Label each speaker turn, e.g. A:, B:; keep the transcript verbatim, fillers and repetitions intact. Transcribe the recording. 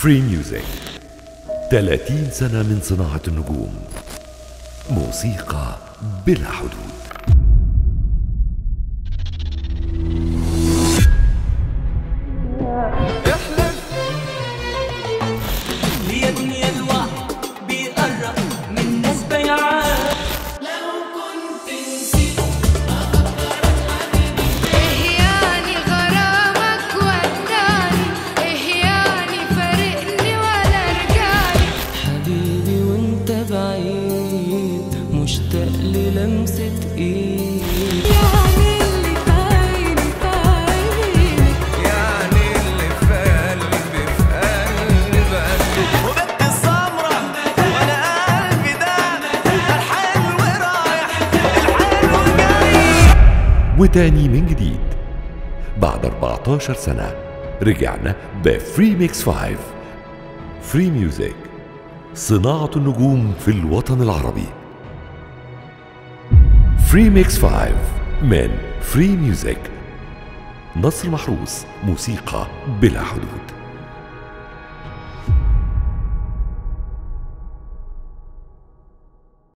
A: فري ميوزك، ثلاثين سنة من صناعة النجوم، موسيقى بلا حدود.
B: هي دنيا الواحد بيقرب من ناس بيعات. لو كنت نسيت أفكرك حبيبي،
C: إيه يعني غرامك وداني، إيه يعني فارقني ولا رجعلي.
B: حبيبي وانت بعيد مشتاق للمسة ايد.
C: يعني اللي في عيني في عينك،
D: يعني اللي في قلبي في قلبك. وبنت السمرة وانا قلبي ده الحلو رايح الحلو جاي.
A: وتاني من جديد بعد أربعة عشر سنة رجعنا بفري ميكس خمسة. فري ميوزك، صناعة النجوم في الوطن العربي. فري ميكس خمسة من فري ميوزك. نصر محروس، موسيقى بلا حدود.